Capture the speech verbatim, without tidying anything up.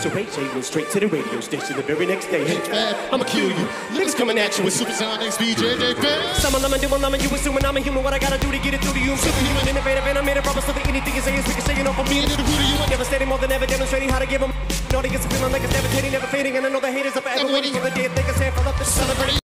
So Ray J went straight to the radio station the very next day. Hey, Fab, I'ma kill you. Niggas coming at you with Super Sound X B J J Fab. Some of them do them, you assuming I'm a human. What I gotta do to get it through to you? I'm superhuman, innovative, and I made a promise so that anything you say is ricocheting off of me. Into the root of you. Devastating more than ever, demonstrating how to give them. Audience feeling like it's devastating, never fading, and I know the haters are forever waiting for the day they can stand for love to celebrate.